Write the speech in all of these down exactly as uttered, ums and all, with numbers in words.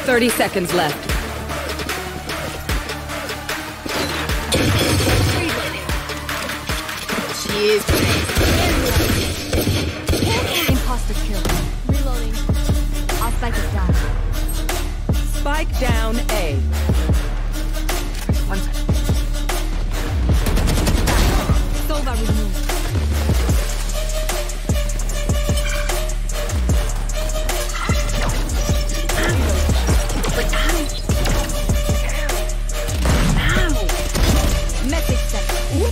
Thirty seconds left. Jeez. Imposter kill. Reloading. I'll spike it down. Spike down A. One second. Sova removed. Like, ow. Ow. Message sent.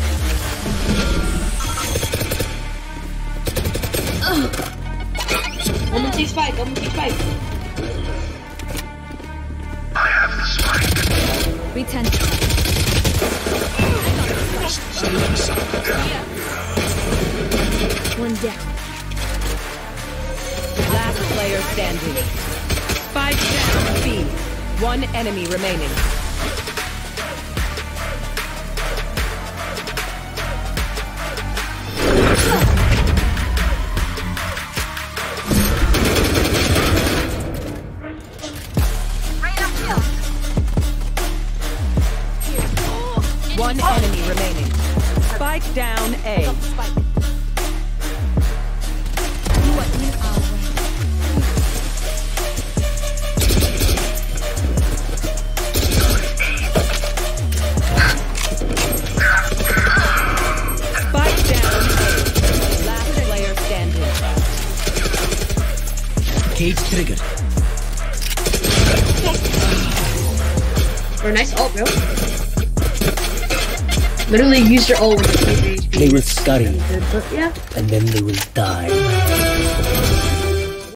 I'm gonna take spike, I'm gonna take spike. I have the spike. Return. One down. Last player standing. Spike down B. One enemy remaining. One enemy remaining. Spike down A. Spike. You are in our way. Spike down A. Last player standing. Cage triggered. Or a nice ult, bro. Literally use your ult with the They will scurry, But yeah. and then they will die.